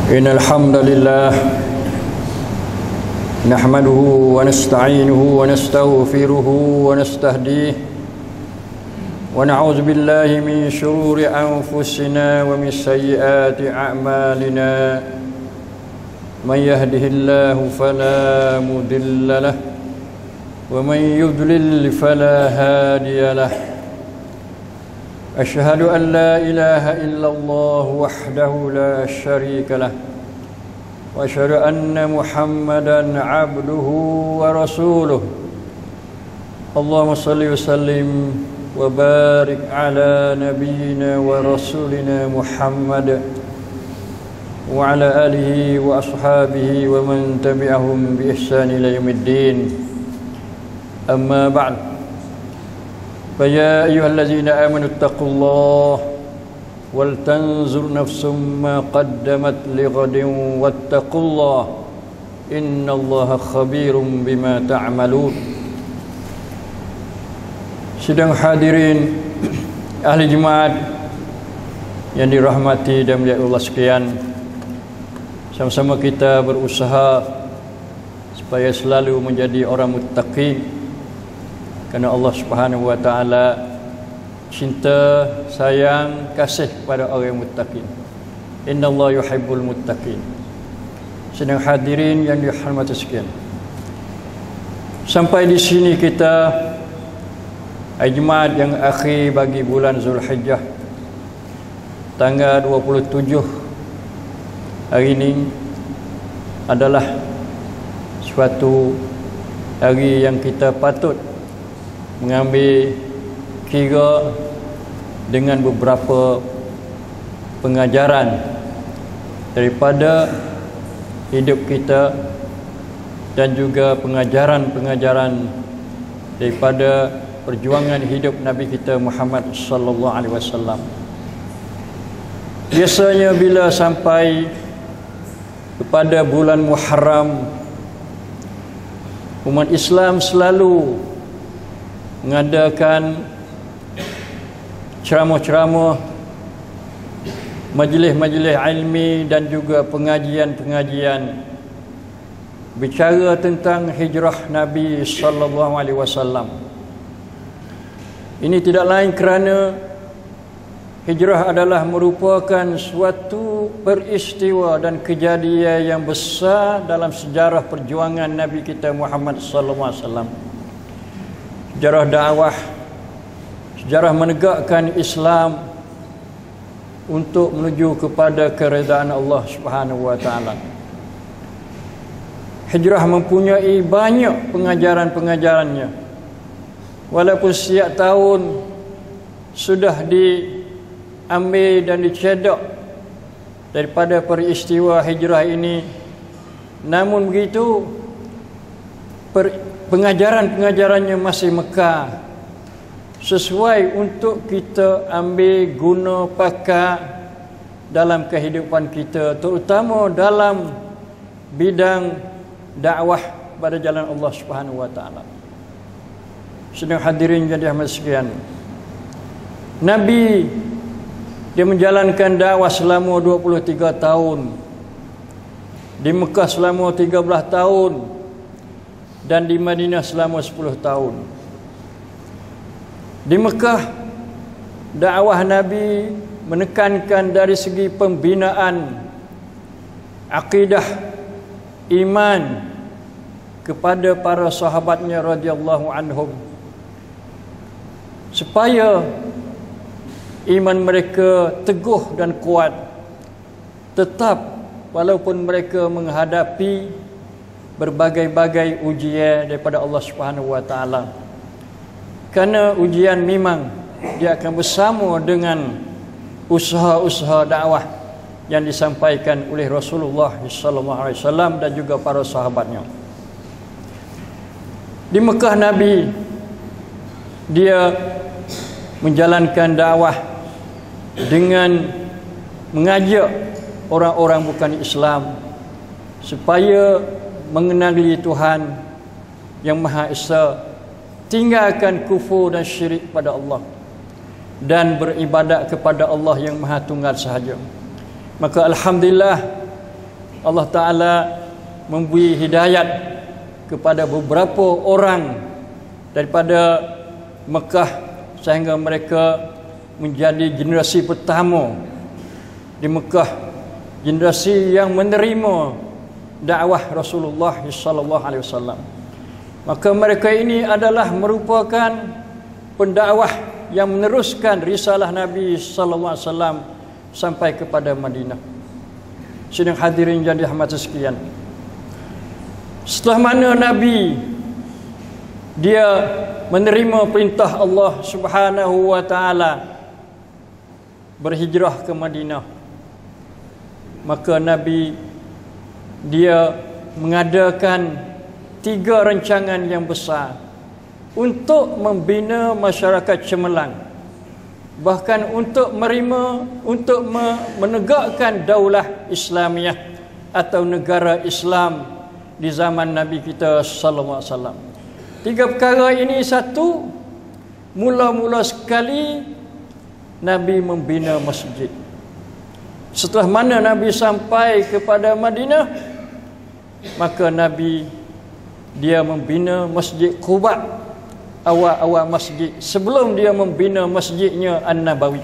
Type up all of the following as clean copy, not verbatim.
إن الحمد لله نحمده ونستعينه ونستغفره ونستهديه ونعوذ بالله من شرور أنفسنا ومن سيئات أعمالنا من يهده الله فلا مضل له ومن يضلل فلا هادي له أشهد أن لا إله إلا الله وحده لا شريك له وأشهد أن محمدا عبده ورسوله اللهم صل وسلم وبارك على نبينا ورسولنا محمد وعلى آله وأصحابه ومن تبعهم بإحسان إلى يوم الدين أما بعد فيا أيها الذين آمنوا اتقوا الله ولتنظر نفس ما قدمت لغد واتقوا الله إن الله خبير بما تعملون. Sidang hadirin ahli jemaat yang dirahmati dan mulia Allah sekalian, sama-sama kita berusaha supaya selalu menjadi orang muttaqin, kerana Allah Subhanahu wa taala cinta, sayang, kasih pada orang yang muttaqin. Innallaha yuhibbul muttaqin. Sedang hadirin yang dirahmati sekalian, sampai di sini kita Jumaat yang akhir bagi bulan Zulhijjah, tanggal 27 hari ini adalah suatu hari yang kita patut mengambil kira dengan beberapa pengajaran daripada hidup kita dan juga pengajaran-pengajaran daripada perjuangan hidup Nabi kita Muhammad sallallahu alaihi wasallam. Biasanya bila sampai kepada bulan Muharram, umat Islam selalu mengadakan ceramah-ceramah, majlis-majlis ilmi dan juga pengajian-pengajian bicara tentang hijrah Nabi sallallahu alaihi wasallam. Ini tidak lain kerana hijrah adalah merupakan suatu peristiwa dan kejadian yang besar dalam sejarah perjuangan Nabi kita Muhammad sallallahu alaihi wasallam. Sejarah dakwah, sejarah menegakkan Islam untuk menuju kepada keredaan Allah Subhanahu wa taala. Hijrah mempunyai banyak pengajaran-pengajarannya. Walaupun setiap tahun sudah diambil dan dicedak daripada peristiwa hijrah ini, namun begitu pengajaran-pengajarannya masih mekar, sesuai untuk kita ambil guna pakai dalam kehidupan kita, terutama dalam bidang dakwah pada jalan Allah Subhanahu wa taala. Sedang hadirin yang dirahmati sekalian, Nabi dia menjalankan dakwah selama 23 tahun, di Mekah selama 13 tahun dan di Madinah selama 10 tahun. Di Mekah, dakwah Nabi menekankan dari segi pembinaan akidah iman kepada para sahabatnya radhiyallahu anhum, supaya iman mereka teguh dan kuat, tetap walaupun mereka menghadapi berbagai-bagai ujian daripada Allah Subhanahu wa taala. Kerana ujian memang dia akan bersama dengan usaha-usaha dakwah yang disampaikan oleh Rasulullah sallallahu alaihi wasallam dan juga para sahabatnya. Di Mekah Nabi dia menjalankan dakwah dengan mengajak orang-orang bukan Islam supaya mengenali Tuhan yang Maha Esa, tinggalkan kufur dan syirik pada Allah dan beribadat kepada Allah yang Maha Tunggal sahaja. Maka alhamdulillah Allah Ta'ala memberi hidayat kepada beberapa orang daripada Mekah sehingga mereka menjadi generasi pertama di Mekah, generasi yang menerima dakwah Rasulullah sallallahu alaihi wasallam. Maka mereka ini adalah merupakan pendakwah yang meneruskan risalah Nabi sallallahu alaihi wasallam sampai kepada Madinah. Sidang hadirin yang dirahmati sekalian, setelah mana Nabi dia menerima perintah Allah Subhanahu wa taala berhijrah ke Madinah, maka Nabi dia mengadakan 3 rancangan yang besar untuk membina masyarakat cemerlang, bahkan untuk menegakkan daulah Islamiah atau negara Islam di zaman Nabi kita sallallahu alaihi wasallam. 3 perkara ini, satu, mula-mula sekali Nabi membina masjid. Setelah mana Nabi sampai kepada Madinah, maka Nabi dia membina Masjid Quba, awal-awal masjid sebelum dia membina masjidnya An-Nabawi.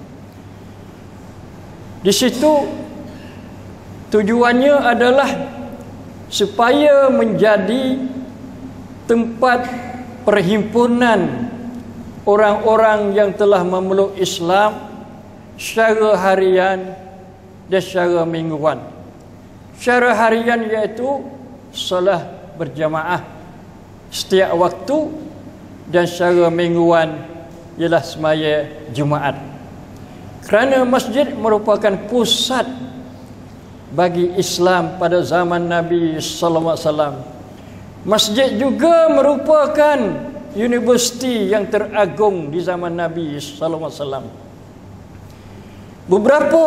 Di situ tujuannya adalah supaya menjadi tempat perhimpunan orang-orang yang telah memeluk Islam secara harian dan secara mingguan. Secara harian iaitu solat berjamaah setiap waktu, dan secara mingguan ialah semaya Jumaat. Kerana masjid merupakan pusat bagi Islam pada zaman Nabi sallallahu alaihi wasallam. Masjid juga merupakan universiti yang teragung di zaman Nabi sallallahu alaihi wasallam. Beberapa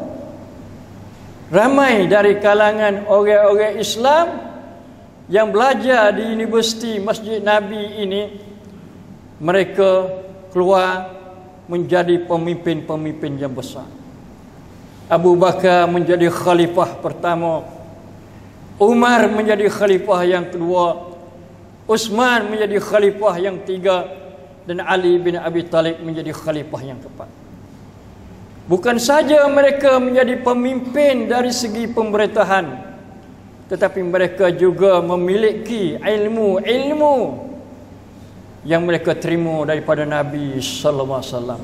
ramai dari kalangan orang-orang Islam yang belajar di universiti Masjid Nabi ini, mereka keluar menjadi pemimpin-pemimpin yang besar. Abu Bakar menjadi khalifah pertama, Umar menjadi khalifah yang kedua, Utsman menjadi khalifah yang ketiga, dan Ali bin Abi Talib menjadi khalifah yang keempat. Bukan saja mereka menjadi pemimpin dari segi pemerintahan, tetapi mereka juga memiliki ilmu-ilmu yang mereka terima daripada Nabi sallallahu alaihi wasallam.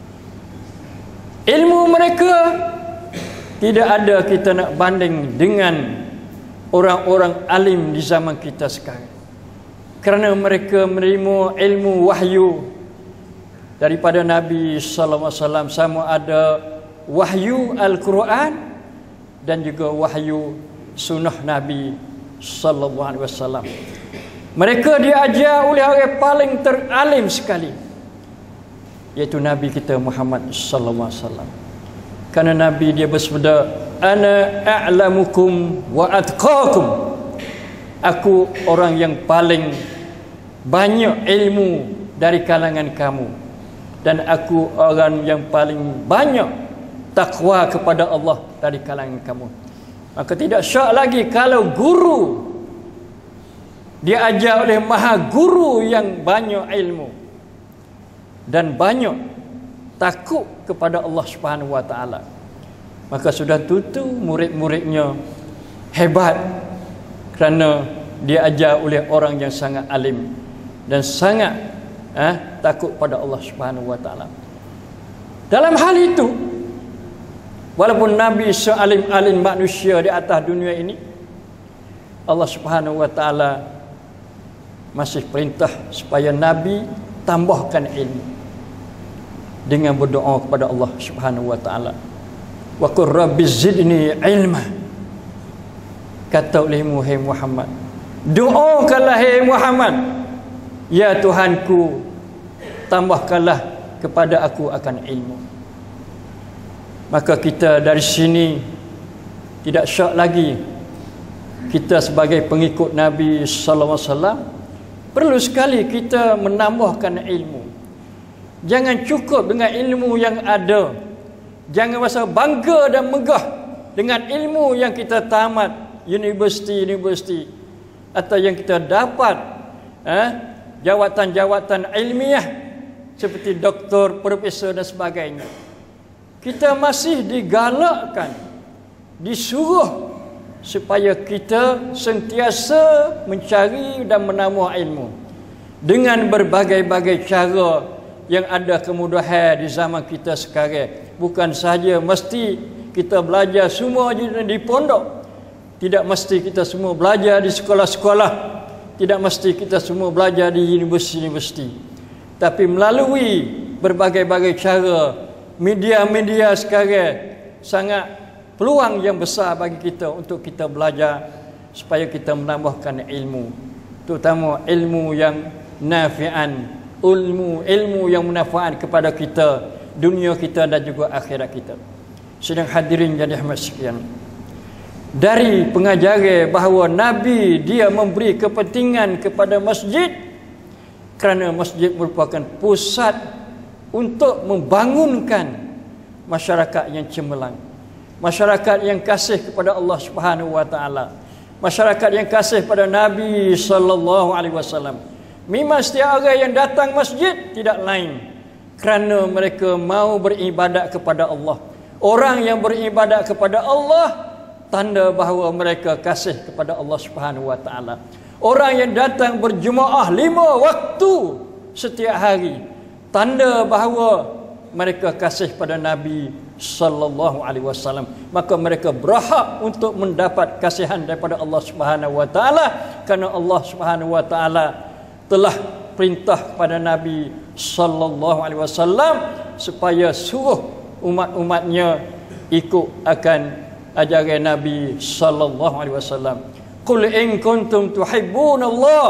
Ilmu mereka tidak ada kita nak banding dengan orang-orang alim di zaman kita sekarang, kerana mereka menerima ilmu wahyu daripada Nabi sallallahu alaihi wasallam, sama ada wahyu Al-Quran dan juga wahyu sunnah Nabi sallallahu alaihi wasallam. Mereka diajar oleh orang paling teralim sekali, iaitu Nabi kita Muhammad sallallahu alaihi wasallam. Kerana Nabi dia bersabda, ana a'lamukum wa atqakum, aku orang yang paling banyak ilmu dari kalangan kamu, dan aku orang yang paling banyak takwa kepada Allah dari kalangan kamu. Maka tidak syak lagi kalau guru dia ajar oleh maha guru yang banyak ilmu dan banyak takut kepada Allah Subhanahu wa taala, maka sudah tentu murid-muridnya hebat, kerana dia ajar oleh orang yang sangat alim dan sangat takut pada Allah Subhanahu wa taala. Dalam hal itu, walaupun Nabi sealim-alim manusia di atas dunia ini, Allah Subhanahu wa taala masih perintah supaya Nabi tambahkan ilmu dengan berdoa kepada Allah Subhanahu wa taala. Wa qur rabbi zidni ilma, kata olehmu hai Muhammad, doakanlah hai Muhammad, ya Tuhanku, tambahkanlah kepada aku akan ilmu. Maka kita dari sini tidak syak lagi kita sebagai pengikut Nabi sallallahu alaihi wasallam perlu sekali kita menambahkan ilmu. Jangan cukup dengan ilmu yang ada. Jangan rasa bangga dan megah dengan ilmu yang kita tamat universiti atau yang kita dapat jawatan-jawatan ilmiah seperti doktor, profesor dan sebagainya, kita masih digalakkan, disuruh supaya kita sentiasa mencari dan menambah ilmu dengan berbagai-bagai cara yang ada kemudahan di zaman kita sekarang. Bukan sahaja mesti kita belajar semua di pondok, tidak mesti kita semua belajar di sekolah-sekolah, tidak mesti kita semua belajar di universiti-universiti, tapi melalui berbagai-bagai cara, media-media sekarang sangat peluang yang besar bagi kita untuk kita belajar supaya kita menambahkan ilmu, terutama ilmu yang nafi'an, ilmu yang manfaat kepada kita, dunia kita dan juga akhirat kita. Sedang hadirin yang dirahmati sekalian, dari pengajaran bahawa Nabi dia memberi kepentingan kepada masjid kerana masjid merupakan pusat untuk membangunkan masyarakat yang cemerlang, masyarakat yang kasih kepada Allah Subhanahu wa taala, masyarakat yang kasih pada Nabi sallallahu alaihi wasallam. Memang setiap orang yang datang masjid tidak lain kerana mereka mau beribadat kepada Allah. Orang yang beribadat kepada Allah tanda bahawa mereka kasih kepada Allah Subhanahu wa taala. Orang yang datang berjemaah 5 waktu setiap hari tanda bahawa mereka kasih pada Nabi sallallahu alaihi wasallam. Maka mereka berhak untuk mendapat kasihan daripada Allah Subhanahu wa taala kerana Allah Subhanahu wa taala telah perintah pada Nabi sallallahu alaihi wasallam supaya suruh umat-umatnya ikut akan ajaran Nabi sallallahu alaihi wasallam. Qul in kuntum tuhibbunallah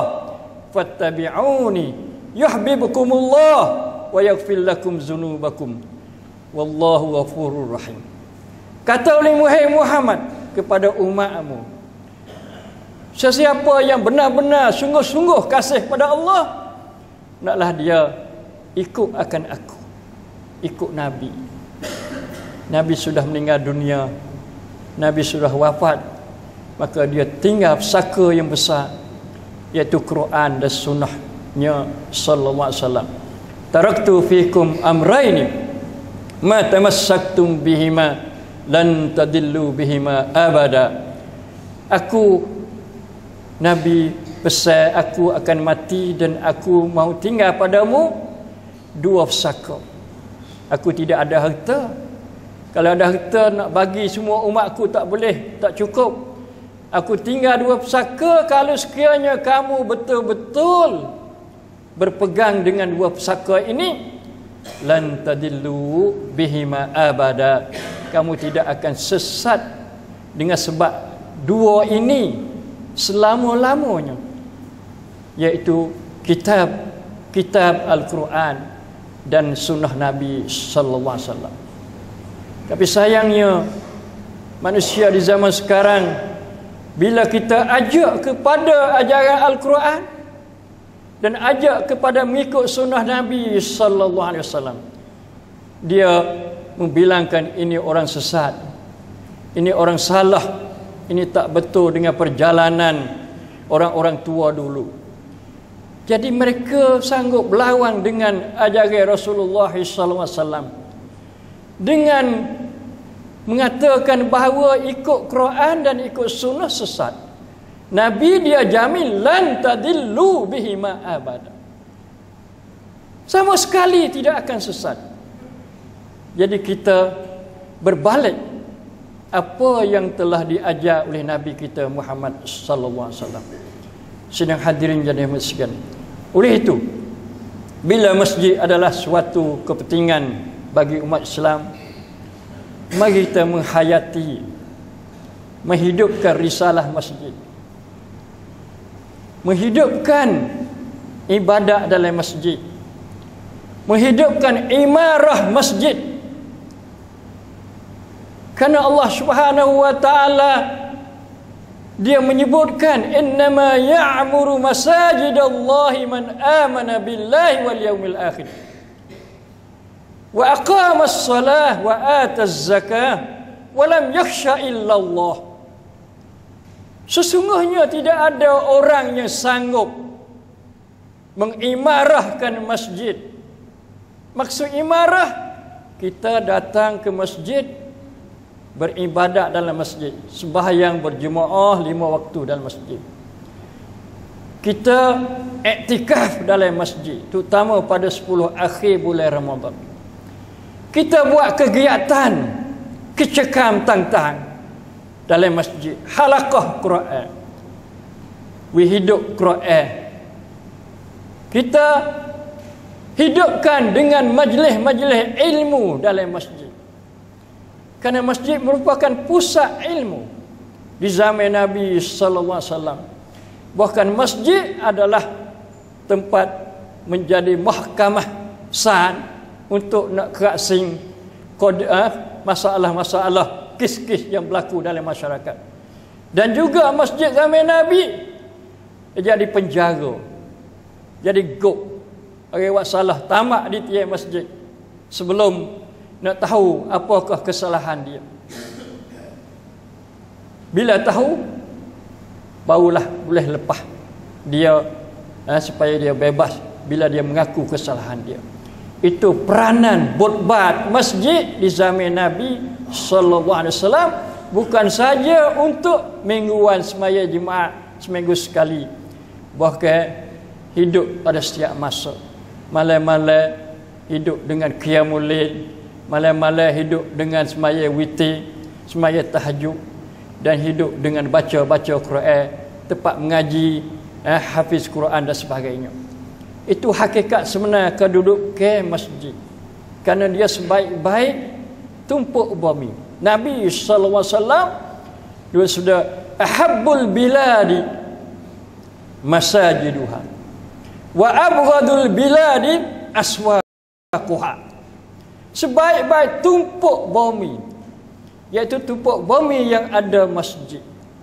fattabi'uni yuhibbukumullah wa yaghfir lakum dzunubakum wallahu ghafurur rahim. Kata oleh Muhammad kepada umatmu, sesiapa yang benar-benar sungguh-sungguh kasih pada Allah, naklah dia ikut akan aku, ikut Nabi. Nabi sudah meninggal dunia, Nabi sudah wafat, maka dia tinggal pusaka yang besar, iaitu Quran dan sunnahnya sallallahu alaihi wasallam. Taraktu fikum amraini ma tamassaktum bihima lan tadillu bihima abada. Aku Nabi pesan aku akan mati dan aku mau tinggal padamu 2 pusaka. Aku tidak ada harta. Kalau ada harta nak bagi semua umatku tak boleh, tak cukup. Aku tinggal 2 pusaka. Kalau sekiranya kamu betul-betul berpegang dengan 2 pusaka ini, lan tadillu bihima abada, kamu tidak akan sesat dengan sebab 2 ini selama-lamanya, iaitu kitab Al-Quran dan sunnah Nabi sallallahu alaihi wasallam. Tapi sayangnya manusia di zaman sekarang, bila kita ajak kepada ajaran Al-Quran dan ajak kepada mengikut sunnah Nabi sallallahu alaihi wasallam, dia membilangkan ini orang sesat, ini orang salah, ini tak betul dengan perjalanan orang-orang tua dulu. Jadi mereka sanggup berlawan dengan ajaran Rasulullah sallallahu alaihi wasallam dengan mengatakan bahawa ikut Quran dan ikut sunnah sesat. Nabi dia jamin lan tadillu bihima abada, sama sekali tidak akan sesat. Jadi kita berbalik apa yang telah diajar oleh Nabi kita Muhammad sallallahu alaihi wasallam. Sedang hadirin jadi masjid. Oleh itu, bila masjid adalah suatu kepentingan bagi umat Islam, mari kita menghayati, menghidupkan risalah masjid, menghidupkan ibadat dalam masjid, menghidupkan imarah masjid. Kerana Allah Subhanahu wa taala dia menyebutkan innama ya'muru masajidallahi man amana billahi wal yaumil akhir wa aqamas salah wa ataz zakah walam yakhsha illallah. Sesungguhnya tidak ada orang yang sanggup mengimarahkan masjid. Maksud imarah, kita datang ke masjid, beribadat dalam masjid, sembahyang berjemaah 5 waktu dalam masjid. Kita iktikaf dalam masjid, terutama pada 10 akhir bulan Ramadan. Kita buat kegiatan kecekam tantang dalam masjid, halaqah Quran, hidup Quran. Kita hidupkan dengan majlis-majlis ilmu dalam masjid. Kerana masjid merupakan pusat ilmu di zaman Nabi sallallahu alaihi wasallam. Bahkan masjid adalah tempat menjadi mahkamah san untuk nak kerasing masalah-masalah, kes-kes yang berlaku dalam masyarakat. Dan juga masjid zaman Nabi jadi penjara, jadi gop. Orang buat salah tamak di tiap masjid sebelum nak tahu apakah kesalahan dia. Bila tahu, barulah boleh lepas dia supaya dia bebas bila dia mengaku kesalahan dia. Itu peranan botbat masjid di zaman Nabi sallallahu alaihi wasallam, bukan saja untuk mingguan semaya Jumaat seminggu sekali, bahkan hidup pada setiap masa. Malam-malam hidup dengan qiyamul lail, malam-malam hidup dengan semaya witir, semaya tahajud, dan hidup dengan baca-baca Quran, tempat mengaji, hafiz Quran dan sebagainya. Itu hakikat sebenar kedudukan masjid. Kerana dia sebaik-baik tumpuk bumi. Nabi sallallahu alaihi wasallam dia sudah ahabbul biladi masajiduha wa abghadul biladi aswaquha. Sebaik-baik tumpuk bumi, iaitu tumpuk bumi yang ada masjid.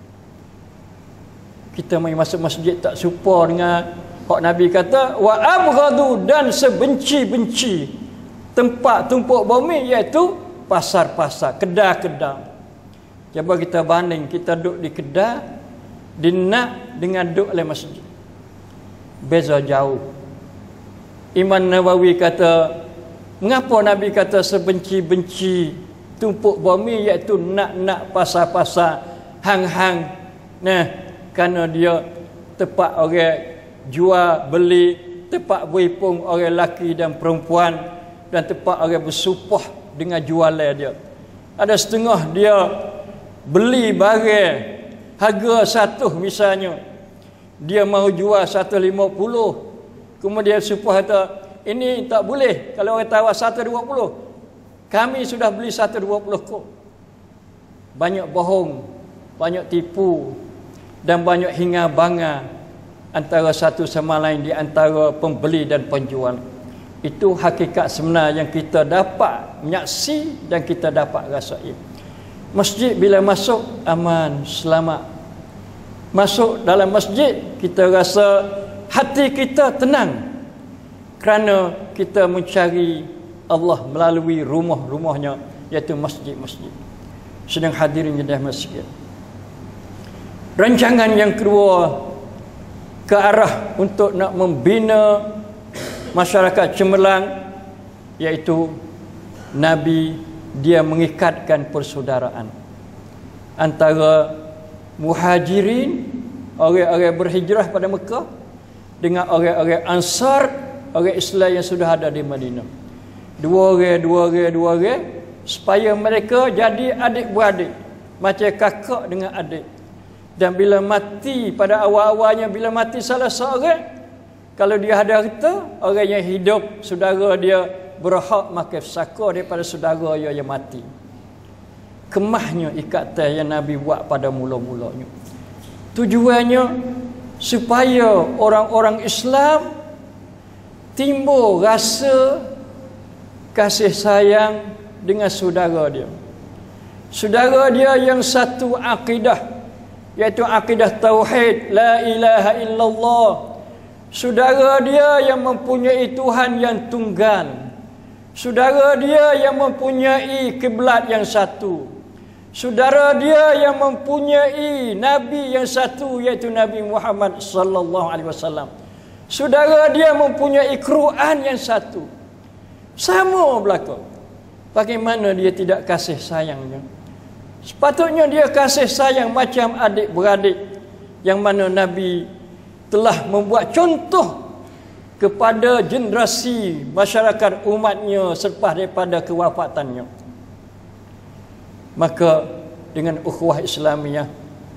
Kita mai masuk masjid tak serupa dengan hak Nabi kata wa abghadu, dan sebenci-benci tempat tumpuk bumi iaitu pasar-pasar, kedai-kedai. Cuba kita banding, kita duduk di kedai dinak dengan duduk dalam masjid, beza jauh. Imam Nawawi kata, mengapa Nabi kata sebenci-benci tumpuk bumi, iaitu nak pasar-pasar, hang-hang. Kerana dia tempat orang jual beli, tempat berhimpun orang lelaki dan perempuan, dan tempat orang bersumpah dengan jualan dia. Ada setengah dia beli barang harga 1 misalnya, dia mahu jual 150, kemudian sumpah kata ini tak boleh, kalau orang tawar 120, kami sudah beli 120 kok. Banyak bohong, banyak tipu, dan banyak hinga-banga antara satu sama lain di antara pembeli dan penjual. Itu hakikat sebenar yang kita dapat menyaksi dan kita dapat rasai. Masjid bila masuk aman, selamat. Masuk dalam masjid kita rasa hati kita tenang, kerana kita mencari Allah melalui rumah-rumahnya, iaitu masjid-masjid. Sedang hadirin yang masjid. Rancangan yang kedua ke arah untuk nak membina masyarakat cemerlang, iaitu Nabi dia mengikatkan persaudaraan antara muhajirin, orang-orang berhijrah pada Mekah, dengan orang-orang Ansar, orang Islam yang sudah ada di Madinah. Dua orang, supaya mereka jadi adik-beradik, macam kakak dengan adik. Dan bila mati pada awal-awalnya, bila mati salah seorang, kalau dia ada harta, orang yang hidup, saudara dia berhak makan saka daripada saudara dia yang mati. Kemahnya ikatan yang Nabi buat pada mula-mulanya. Tujuannya supaya orang-orang Islam timbul rasa kasih sayang dengan saudara dia. Saudara dia yang satu akidah, iaitu akidah tauhid, la ilaha illallah. Saudara dia yang mempunyai Tuhan yang tunggal. Saudara dia yang mempunyai kiblat yang satu. saudara dia yang mempunyai Nabi yang satu, iaitu Nabi Muhammad sallallahu alaihi wasallam. Saudara dia mempunyai Quran yang satu. Sama berlaku. Bagaimana dia tidak kasih sayangnya? Sepatutnya dia kasih sayang macam adik-beradik, yang mana Nabi telah membuat contoh kepada generasi masyarakat umatnya selepas daripada kewafatannya. Maka dengan ukhuwah Islamiyah,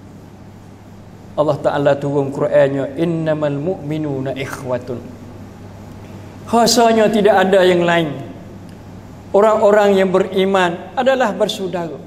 Allah Ta'ala turun Qurannya, innamal mu'minuna ikhwatun. Rasanya tidak ada yang lain. Orang-orang yang beriman adalah bersaudara.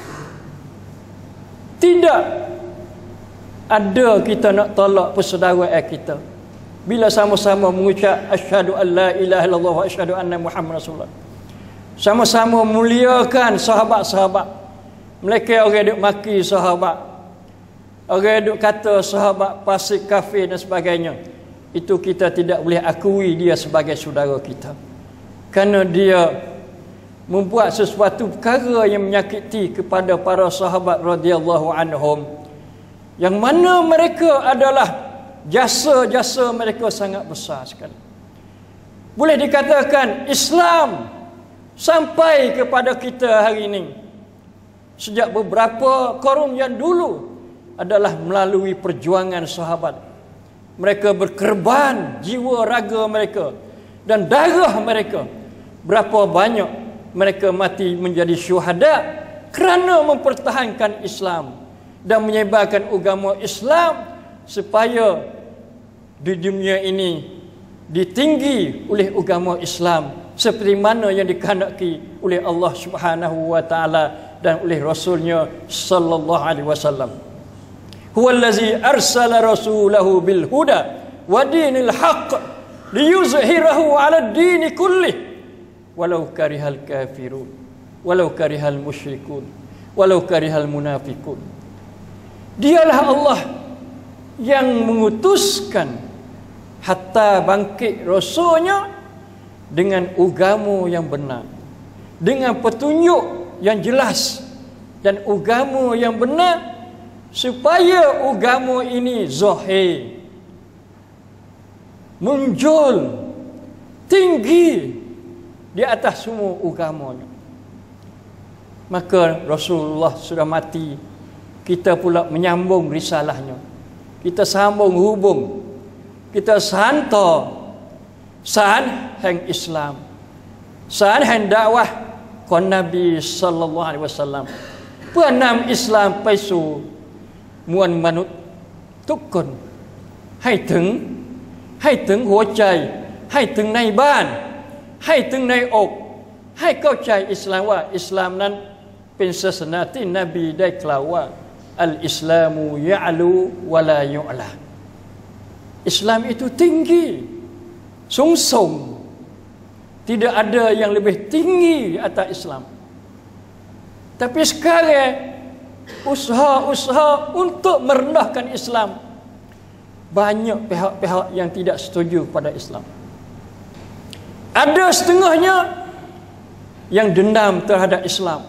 Tidak ada kita nak tolak persaudaraan kita bila sama-sama mengucap asyhadu an la ilaha illallah wa asyhadu anna Muhammad Rasulullah. Sama-sama muliakan sahabat-sahabat. Mereka orang duk maki sahabat, orang duk kata sahabat fasik, kafir dan sebagainya. Itu kita tidak boleh akui dia sebagai saudara kita, kerana dia membuat sesuatu perkara yang menyakiti kepada para sahabat radhiyallahu anhum, yang mana mereka adalah jasa-jasa mereka sangat besar sekali. Boleh dikatakan Islam sampai kepada kita hari ini sejak beberapa qarun yang dulu adalah melalui perjuangan sahabat. Mereka berkorban jiwa raga mereka dan darah mereka. Berapa banyak mereka mati menjadi syuhada kerana mempertahankan Islam dan menyebarkan agama Islam supaya di dunia ini ditinggi oleh agama Islam seperti mana yang dikehendaki oleh Allah Subhanahu wa taala dan oleh Rasulnya sallallahu alaihi wasallam. Huwallazi arsala rasulahu bil huda wa dinil haqq liyuzhirahu 'ala ad-din kullih walau karihal kafirun walau karihal musyrikun walau karihal munafiqun. Dialah Allah yang mengutuskan hatta bangkit Rasulnya dengan agama yang benar, dengan petunjuk yang jelas dan agama yang benar, supaya agama ini zahir, muncul tinggi di atas semua agamanya. Maka Rasulullah sudah mati, kita pula menyambung risalahnya, kita sambung hubung, kita hantar san hang Islam, san hang dakwah kon Nabi sallallahu alaihi wasallam. Penam Islamไปสู่มวลมนุษย์ทุกคนให้ถึงหัวใจให้ถึงในบ้านให้ถึงในอกให้เข้าใจอิสลามว่าอิสลามนั้นเป็นศาสนาที่นบีได้กล่าวว่าอัลอิสลามุยะลูวะลายุอลา. Islam itu tinggi, sungsung, tidak ada yang lebih tinggi di atas Islam. Tapi sekarang usaha-usaha untuk merendahkan Islam, banyak pihak-pihak yang tidak setuju pada Islam. Ada setengahnya yang dendam terhadap Islam,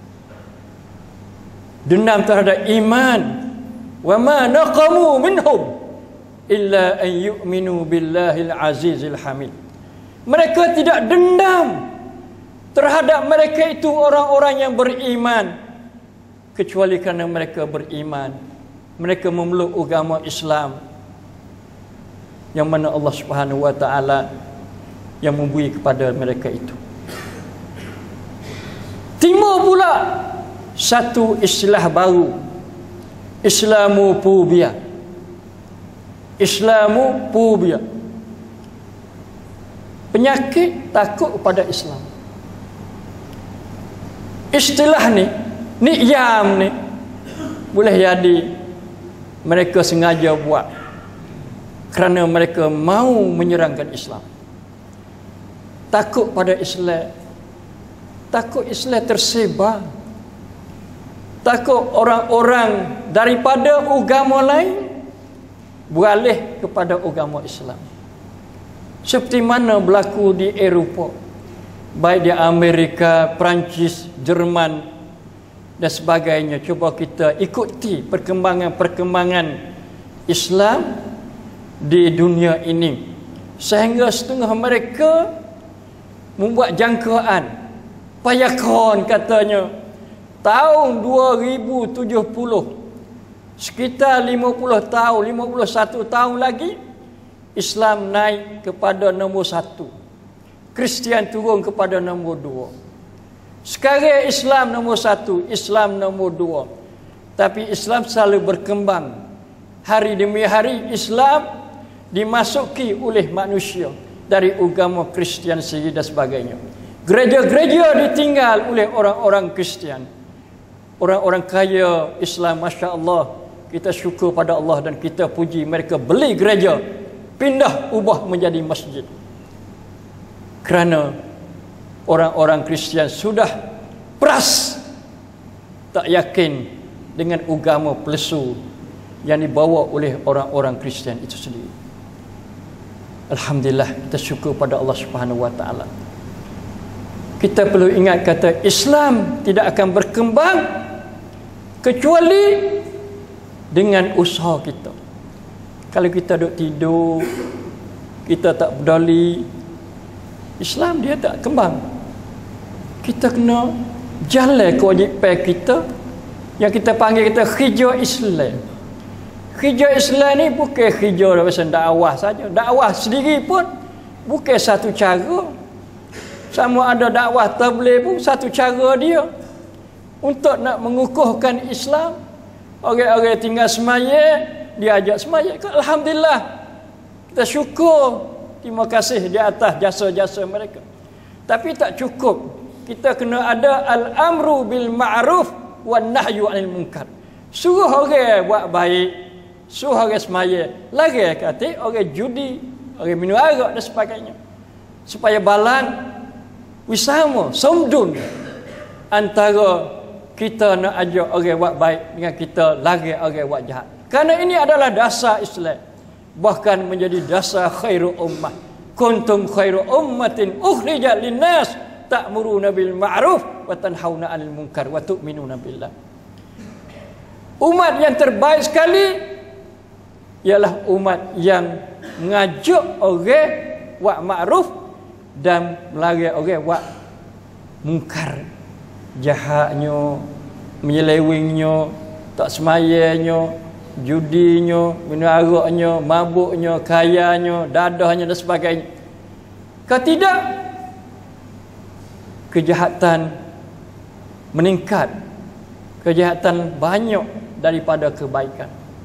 dendam terhadap iman. Wa ma naqamu minhum illa an yu'minu billahil azizil hamid. Mereka tidak dendam terhadap mereka itu orang-orang yang beriman, kecuali kerana mereka beriman, mereka memeluk agama Islam yang mana Allah Subhanahu wa taala yang memberi kepada mereka itu. Timbul pula satu istilah baru, Islamofobia. Islamofobia, penyakit takut kepada Islam. Istilah ni yam ni boleh jadi mereka sengaja buat kerana mereka mau menyerangkan Islam. Takut pada Islam, takut Islam tersebar, takut orang-orang daripada agama lain beralih kepada agama Islam. Seperti mana berlaku di Eropah, baik di Amerika, Perancis, Jerman, dan sebagainya. Cuba kita ikuti perkembangan-perkembangan Islam di dunia ini, sehingga setengah mereka membuat jangkaan payakon, katanya tahun 2070 sekitar 51 tahun lagi Islam naik kepada nombor 1, Kristian turun kepada nombor 2. Sekarang Islam nombor 1, Islam nombor 2, tapi Islam selalu berkembang. Hari demi hari Islam dimasuki oleh manusia dari agama Kristian sendiri dan sebagainya. Gereja-gereja ditinggal oleh orang-orang Kristian. Orang-orang kaya Islam, Masya Allah, kita syukur pada Allah dan kita puji, mereka beli gereja, pindah ubah menjadi masjid. Kerana orang-orang Kristian sudah peras, tak yakin dengan agama palsu yang dibawa oleh orang-orang Kristian itu sendiri. Alhamdulillah, kita syukur pada Allah Subhanahu wa taala. Kita perlu ingat kata Islam tidak akan berkembang kecuali dengan usaha kita. Kalau kita duduk tidur, kita tak peduli, Islam dia tak kembang. Kita kena jalan kewajipan kita yang kita panggil kita hijrah Islam. Hijrah Islam ni bukan hijrah macam dakwah saja. Dakwah sendiri pun bukan satu cara. Sama ada dakwah tabligh pun satu cara dia untuk nak mengukuhkan Islam. Orang-orang tinggal semaya, dia ajak semaya. Alhamdulillah, kita syukur, terima kasih di atas jasa-jasa mereka. Tapi tak cukup. Kita kena ada al-amru bil ma'ruf wan nahyu 'anil munkar. Suruh orang buat baik, suruh orang semaya, larang kata orang judi, orang minum arak dan sebagainya. Supaya balan wisama, somdun antara kita nak ajak orang buat baik dengan kita larang orang buat jahat. Kerana ini adalah dasar Islam, bahkan menjadi dasar khairu ummah. Kuntum khairu ummatin ukhrijat linnas ta'muruna bil ma'ruf wa tanhauna 'anil munkar wa tu'minuna billah. Umat yang terbaik sekali ialah umat yang mengajak orang buat ma'ruf dan melarang orang buat mungkar, jahatnya, menyelewengnya, tak semayanya, judinya, minum araknya, mabuknya, kayanya, dadahnya dan sebagainya. Kalau tidak, kejahatan meningkat, kejahatan banyak daripada kebaikan.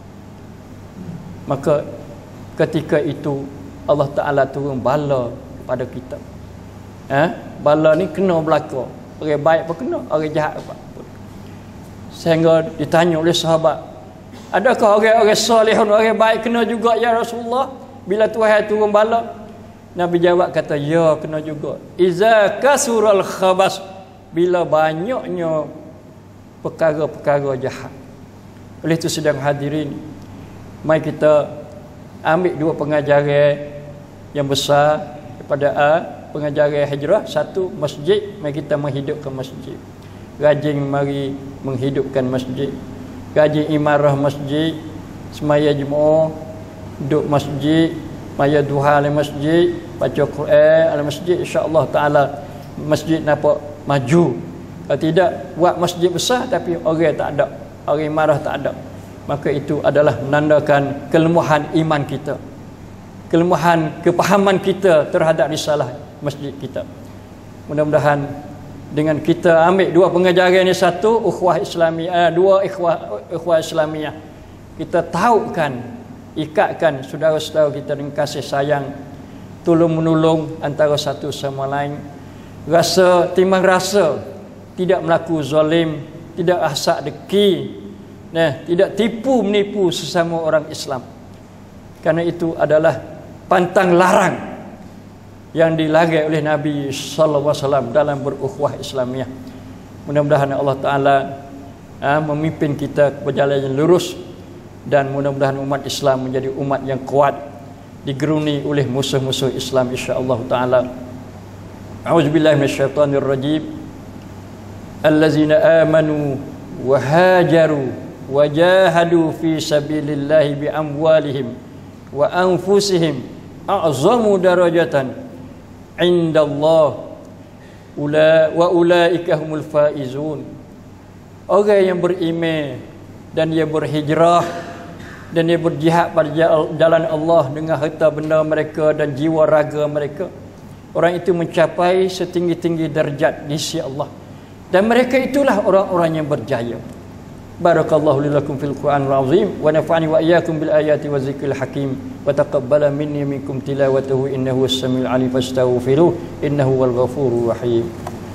Maka ketika itu Allah Ta'ala turun bala pada kita. Bala ni kena berlaku. Orang baik pun kena, orang jahat pun. Sehingga ditanya oleh sahabat, adakah orang-orang solehun, orang baik kena juga ya Rasulullah bila Tuhan turun bala? Nabi jawab kata, ya kena juga. Iza kasural khabas, bila banyaknya perkara-perkara jahat. Oleh itu sedang hadirin, mari kita ambil dua pengajaran yang besar daripada pengajaran hijrah. Satu, masjid, mari kita menghidupkan masjid. Rajin mari menghidupkan masjid. Rajin imarah masjid, semaya Jumaat duduk masjid, maya duha di masjid, baca Quran di masjid, insya-Allah taala masjid nampak maju. Kalau tidak buat masjid besar tapi orang tak ada, orang imarah tak ada, maka itu adalah menandakan kelemahan iman kita, kelemahan kepahaman kita terhadap risalah masjid kita. Mudah-mudahan dengan kita ambil dua pengajaran ini, satu ukhuwah Islamiyah, dua ukhuwah Islamiyah, kita tahukan, ikatkan saudara-saudara kita dengan kasih sayang, tolong menolong antara satu sama lain, rasa timbang rasa, tidak melaku zalim, tidak asak deki, tidak tipu menipu sesama orang Islam. Karena itu adalah pantang larang yang dilarang oleh Nabi sallallahu alaihi wasallam dalam berukhuwah Islamiyah. Mudah-mudahan Allah Taala memimpin kita ke jalan yang lurus, dan mudah-mudahan umat Islam menjadi umat yang kuat, digeruni oleh musuh-musuh Islam insya-Allah taala. A'udzubillahi minasyaitonir rajim. Allazina amanu wa hajaru wa jahadu fi sabilillahi bi amwalihim wa anfusihim a'zamu darajatan indallah wa ulaika humul faizun. Orang yang beriman dan dia berhijrah dan dia berjihad pada jalan Allah dengan harta benda mereka dan jiwa raga mereka, orang itu mencapai setinggi-tinggi darjat di sisi Allah, dan mereka itulah orang-orang yang berjaya. Barakallahu li lakum fil Qur'anil azim wa nafa'ani wa iyyakum bil ayati wa zikril hakim wa taqabbala minni minkum tilawatahu innahu was-sami'ul 'alim fastaghfiruh innahu wal ghafurur rahim.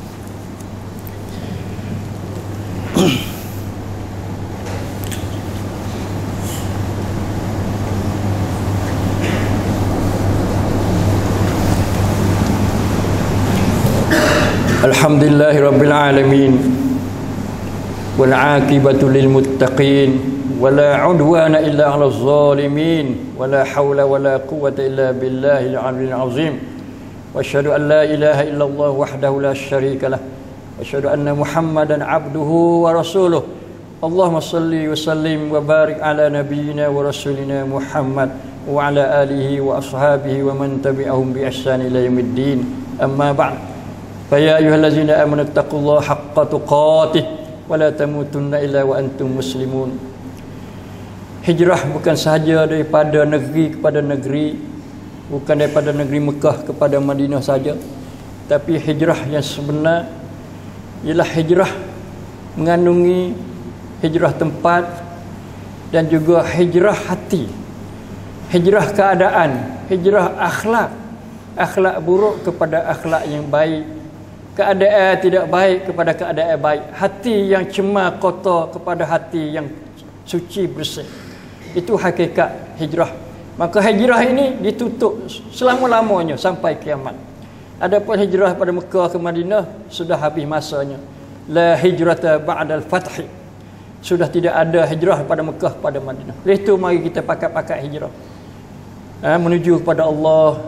Alhamdulillahi rabbil alamin wal 'aqibatu lil muttaqin wala 'udwana illa 'alal zalimin wala haula wala quwwata illa billahil 'aliyyil 'azim wa asyhadu an la ilaha illallah wahdahu la syarika lah wa asyhadu anna muhammadan 'abduhu wa rasuluh. Allahumma shalli wa sallim wa barik ala nabiyyina wa rasulina Muhammad wa ala alihi wa ashabihi wa man tabi'ahum bi ihsan ila yaumiddin. Amma ba'd. Fa ya ayyuhallazina amanu taqullaha haqqa tuqatih wa la tamutunna illa wa antum muslimun. Hijrah bukan sahaja daripada negeri kepada negeri, bukan daripada negeri Mekah kepada Madinah saja, tapi hijrah yang sebenar ialah hijrah mengandungi hijrah tempat dan juga hijrah hati, hijrah keadaan, hijrah akhlak, akhlak buruk kepada akhlak yang baik, keadaan tidak baik kepada keadaan baik, hati yang cemar kotor kepada hati yang suci bersih. Itu hakikat hijrah. Maka hijrah ini ditutup selama-lamanya sampai kiamat. Adapun hijrah pada Mekah ke Madinah sudah habis masanya. La hijrata ba'dal fath. Sudah tidak ada hijrah pada Mekah pada Madinah. Oleh itu mari kita pakat-pakat hijrah. Menuju kepada Allah,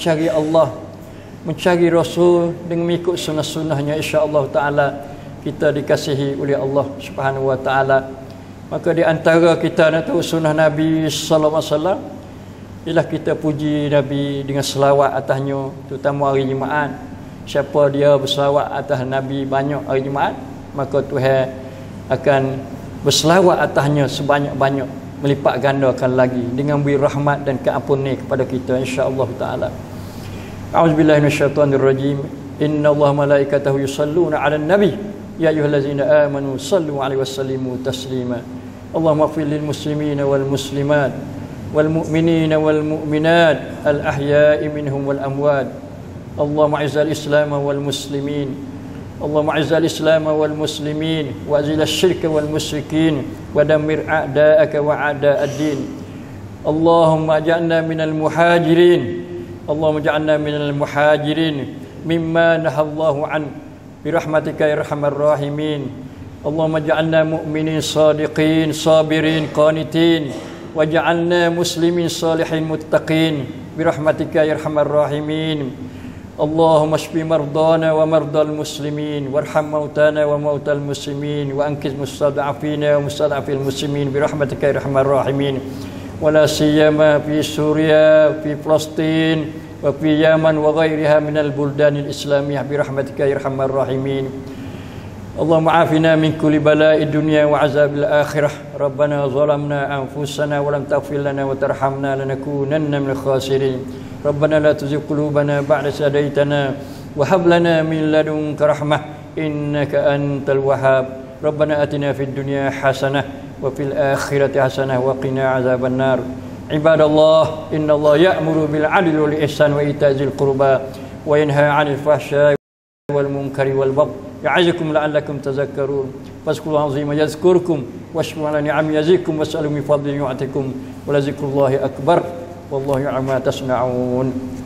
mencari Rasul dengan mengikut sunnah-sunnahnya, insya-Allah taala kita dikasihi oleh Allah Subhanahu wa taala. Maka di antara kita nak tahu sunnah Nabi sallallahu alaihi wasallam ialah kita puji Nabi dengan selawat atasnya, terutama hari Jumaat. Siapa dia berselawat atas Nabi banyak hari Jumaat, maka Tuhan akan berselawat atasnya sebanyak-banyak, melipat gandakan lagi dengan beri rahmat dan keampunan kepada kita, insya-Allah taala. A'udzubillahi minasyaitonir rajim. Innallaha malaikatahu yusalluna 'alan nabi ya ayyuhallazina amanu sallu 'alaihi wasallimu taslima. Allahumma ighfir lil muslimina wal muslimat wal mu'minina wal mu'minat al ahya'i minhum wal amwat. Allahumma izzil islam wal muslimin. Allahumma izzil islam wal muslimin wa azil asy-syirka wal musyrikin wa dammir a'da'aka wa a'da'ad-din. Allahumma ij'alna minal muhajirin. Allahumma ij'alna minal muhajirin mimma nahallahu an birahmatika ya arhamar rahimin. Allahumma ij'alna mu'minin sadiqin sabirin qanitin waj'alna muslimin salihin muttaqin birahmatika ya arhamar rahimin. Allahumma shfi mardana wa mardal muslimin warham mautana wa mautal muslimin wa anqiz mustad'afina wa mustad'afil muslimin birahmatika ya arhamar rahimin. Wala siyama fi Suria, fi Palestin, wa fi Yaman wa ghairiha minal buldanil islamiyah birahmatika ya arhamar rahimin. Allahumma afina min kulli bala'id dunya wa azabil akhirah. Rabbana zalamna anfusana wa lam taghfir lana wa tarhamna lanakunanna minal khasirin. Rabbana la tuzigh qulubana ba'da idh hadaytana wa hab lana min ladunka rahmah innaka antal wahhab. Rabbana atina fid dunya hasanah wa fil akhirati hasanah wa qina azaban nar. Ibadallah, innallaha ya'muru bil 'adli wal ihsan wa ita'zil qurba wa yanha 'anil fahsya'i wal munkari wal baghi ya'izukum la'allakum tadhakkarun. Fazkurullaha 'azima yazkurkum washkuru 'ala ni'ami yazikum was'alu min fadlihi yu'tikum wa la zikrullahi akbar wallahu ya'lamu ma tasna'un.